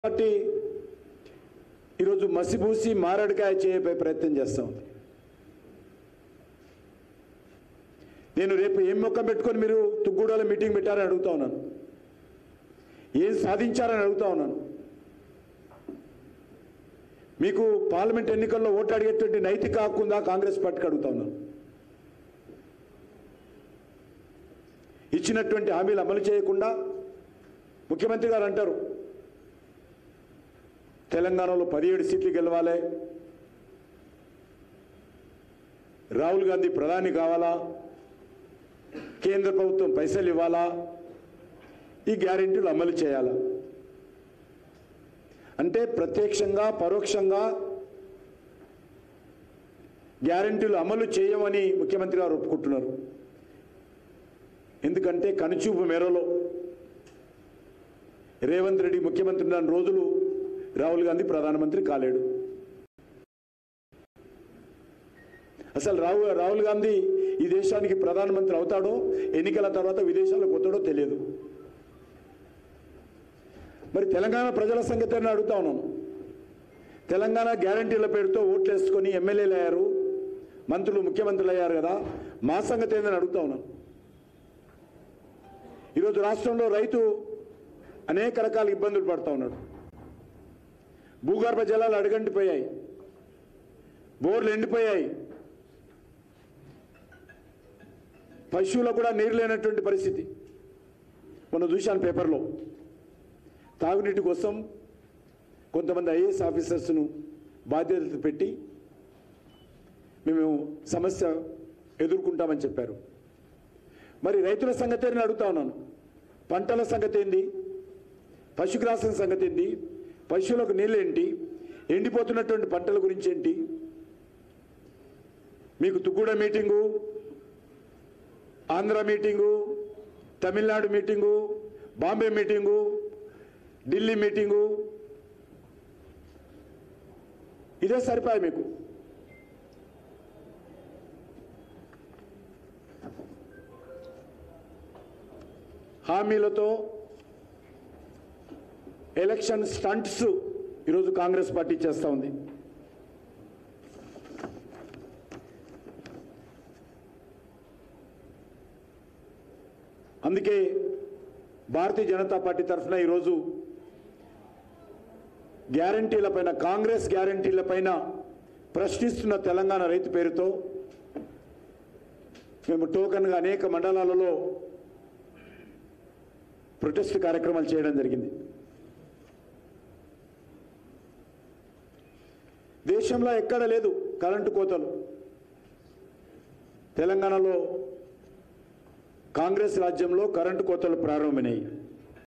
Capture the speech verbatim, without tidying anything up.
Party ఈరోజు మసిబూసి మారడికాయ చేయబోయే ప్రయత్నం చేస్తూ ఉంది. నేను రేపు ఏం మొక్క పెట్టుకొని మీరు తుగ్గూడలో మీటింగ్ పెట్టారని అడుగుతా ఉన్నాను. ఏం సాధించారని అడుగుతా ఉన్నాను. మీకు పార్లమెంట్ ఎన్నికల్లో ఓటు అడిగేటువంటి నైతిక హక్కు ఉందా కాంగ్రెస్ పార్టీకి అడుగుతా ఉన్నాను. ఇచ్చినటువంటి హామీలు అమలు చేయకుండా ముఖ్యమంత్రి గారు అంటారు తెలంగాణలో పదిహేడు సీట్లు గెలవాలి, రాహుల్ గాంధీ ప్రధాని కావాలా, కేంద్ర ప్రభుత్వం పైసలు ఇవ్వాలా, ఈ గ్యారెంటీలు అమలు చేయాలా అంటే ప్రత్యక్షంగా పరోక్షంగా గ్యారెంటీలు అమలు చేయమని ముఖ్యమంత్రి గారు ఒప్పుకుంటున్నారు. ఎందుకంటే కనుచూపు మేరలో రేవంత్ రెడ్డి ముఖ్యమంత్రి ఉన్న రోజులు రాహుల్ గాంధీ ప్రధానమంత్రి కాలేడు. అసలు రాహుల్ రాహుల్ గాంధీ ఈ దేశానికి ప్రధానమంత్రి అవుతాడో ఎన్నికల తర్వాత విదేశాలకు పోతాడో తెలియదు. మరి తెలంగాణ ప్రజల సంగతి అని అడుగుతా ఉన్నాను. తెలంగాణ గ్యారంటీల పేరుతో ఓట్లు వేసుకొని ఎమ్మెల్యేలు అయ్యారు, మంత్రులు ముఖ్యమంత్రులు అయ్యారు కదా, మా సంగతి ఏందని అడుగుతా ఉన్నాను. ఈరోజు రాష్ట్రంలో రైతు అనేక రకాల ఇబ్బందులు పడుతూ ఉన్నాడు. భూగర్భ జలాలు అడుగంటిపోయాయి, బోర్లు ఎండిపోయాయి, పశువులకు కూడా నీరు లేనటువంటి పరిస్థితి. మనం చూశాను పేపర్లో. తాగునీటి కోసం కొంతమంది ఐఏఎస్ ఆఫీసర్స్ను బాధ్యతలు పెట్టి మేము సమస్య ఎదుర్కొంటామని చెప్పారు. మరి రైతుల సంగతి నేను అడుగుతా ఉన్నాను. పంటల సంగతి ఏంది, పశుగ్రాసం సంగతి ఏంది, పశువులకు నీళ్ళేంటి, ఎండిపోతున్నటువంటి పంటల గురించి ఏంటి? మీకు తుగ్గూడ meeting, Andhra meeting, Tamil Nadu meeting, Bombay meeting, Delhi meeting, ఇదే సరిపాయి మీకు. హామీలతో ఎలక్షన్ స్టంట్స్ ఈరోజు కాంగ్రెస్ పార్టీ చేస్తూ ఉంది. అందుకే భారతీయ జనతా పార్టీ తరఫున ఈరోజు గ్యారంటీలపైన, కాంగ్రెస్ గ్యారంటీలపైన ప్రశ్నిస్తున్న తెలంగాణ రైతు పేరుతో మేము టోకన్గా అనేక మండలాలలో ప్రొటెస్ట్ కార్యక్రమాలు చేయడం జరిగింది. దేశంలో ఎక్కడ లేదు కరెంటు కోతలు. తెలంగాణలో కాంగ్రెస్ రాజ్యంలో కరెంటు కోతలు ప్రారంభమైనాయి.